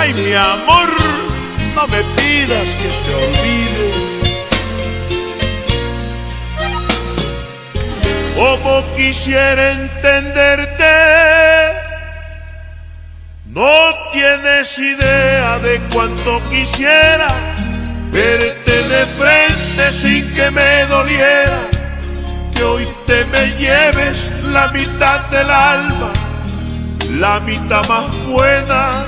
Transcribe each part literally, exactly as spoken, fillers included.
Ay, mi amor, no me pidas que te olvide. Como quisiera entenderte, no tienes idea de cuánto quisiera verte de frente sin que me doliera, que hoy te me lleves la mitad del alma, la mitad más buena.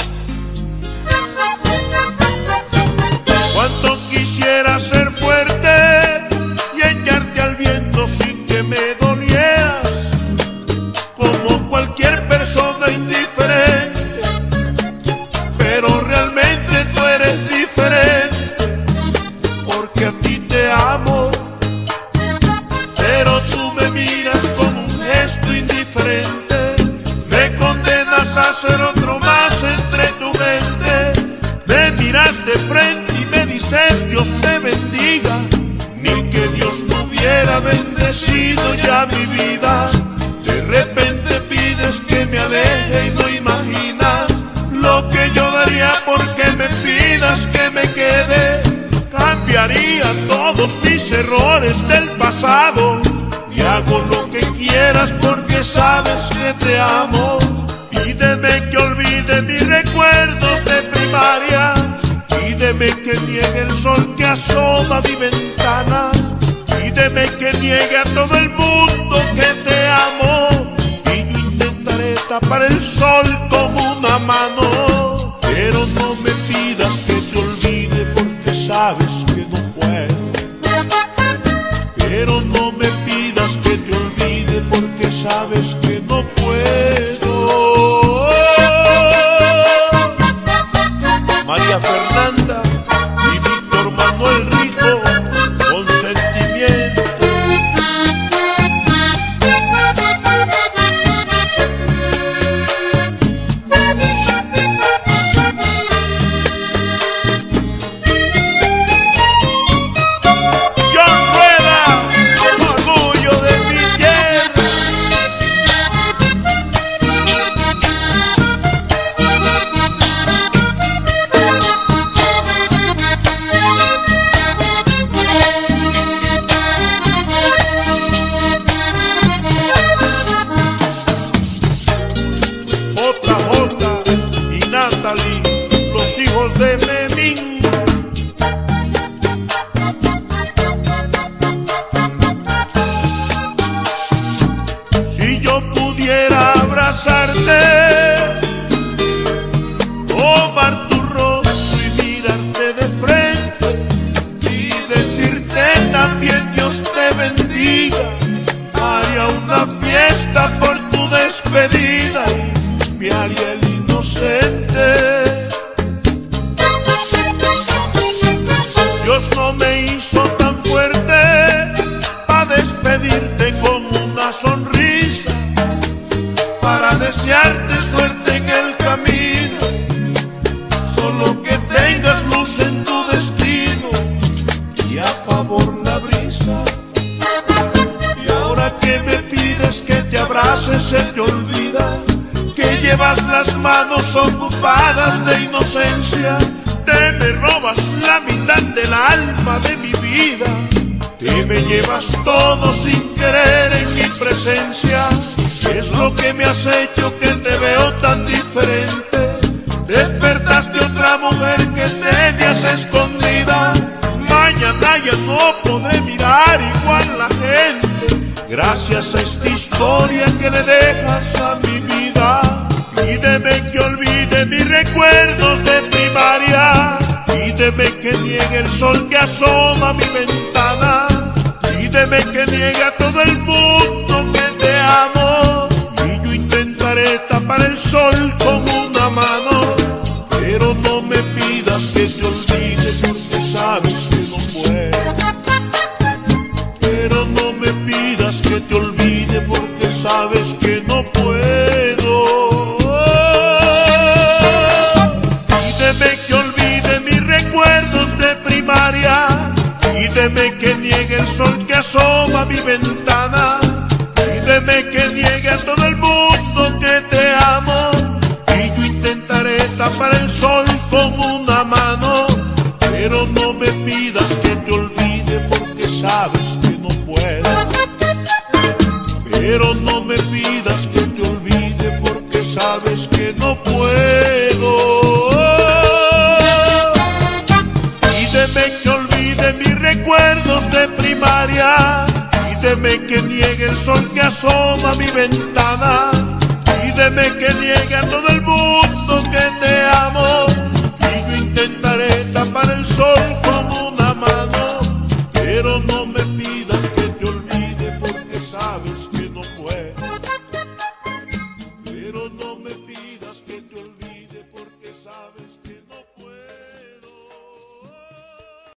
Cuánto quisiera ser fuerte y echarte al viento sin que me dolieras, como cualquier persona indiferente, pero realmente tú eres diferente, porque a ti te amo, pero tú me miras con un gesto indiferente, me condenas a ser otro más entre tu mente, me miras de frente y me dices Dios te bendiga, ni que Dios no hubiera bendecido ya mi vida. De repente pides que me aleje y no imaginas lo que yo daría porque me pidas que me quede. Cambiaría todos mis errores del pasado y hago lo que quieras porque sabes que te amo. Pídeme que olvide mis recuerdos de primaria, pídeme que niegue el sol que asoma a mi ventana, pídeme que niegue a todo el mundo que te amo, y yo intentaré tapar el sol con una mano, pero no me pidas que te olvide porque sabes que no puedo, pero no me pidas que te olvide porque sabes que no puedo. María Fernanda y Víctor Manuel Rico, con sentimiento. John Rueda, orgullo de mi tierra. J J y Natalie, los hijos de Memín. Si yo pudiera abrazarte, tomar tu rostro y mirarte de frente y decirte también Dios te bendiga, haría una fiesta por tu despedida y me haría el inocente. Dios no me hizo tan fuerte para despedirte con una sonrisa, para desearte suerte en el camino, solo que tengas luz en tu destino y a favor la brisa. Y ahora que me pides que te abrace se te olvida que llevas las manos ocupadas de inocencia, te me robas la mitad del alma de mi vida, te me llevas todo sin querer en mi presencia. ¿Qué es lo que me has hecho que te veo tan diferente? Despertaste otra mujer que tenías escondida, mañana ya no podré mirar igual la gente, gracias a esta historia que le dejas a mi vida. Pídeme que olvide mis recuerdos de primaria, pídeme que niegue el sol que asoma a mi ventana, pídeme que niegue a todo el mundo que te amo, y yo intentaré tapar el sol con una mano, pero no me pidas que te olvide porque sabes que no puedo, pero no me pidas que te olvide porque sabes que no puedo. Pídeme que olvide mis recuerdos de primaria, pídeme que niegue el sol que asoma a mi ventana, pídeme que niegue a todo el mundo que te amo, y yo intentaré tapar el sol con una mano, pero no me pidas que te olvide porque sabes que no puedo. Pero no me pidas que te olvide porque sabes que no puedo. Pídeme que olvide mis recuerdos de primaria, pídeme que niegue el sol que asoma a mi ventana, pídeme que niegue a todo el mundo que te